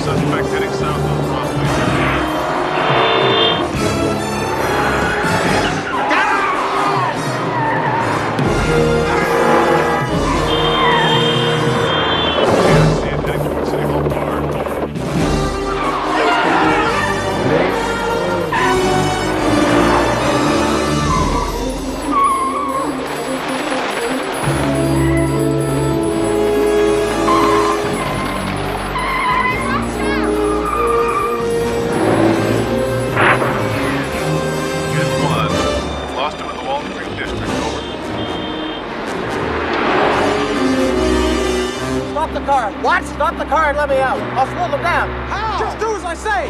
Suspect heading south on Broadway. What? Stop the car and let me out. I'll slow them down. How? Just do as I say.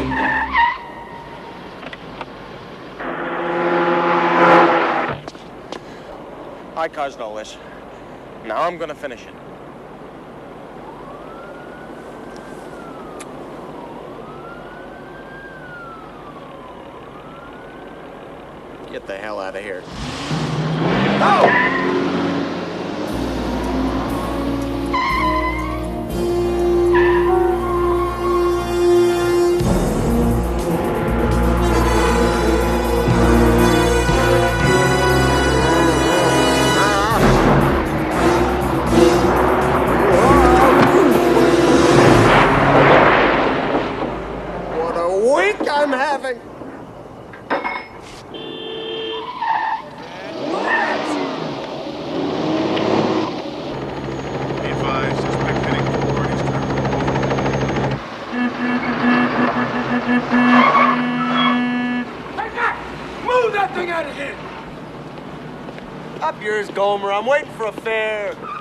I caused all this. Now I'm gonna finish it. Get the hell out of here. Oh! I'm having. Be advised, suspect heading toward Eastern. Hey, Mac! Move that thing out of here! Up yours, Gomer. I'm waiting for a fare.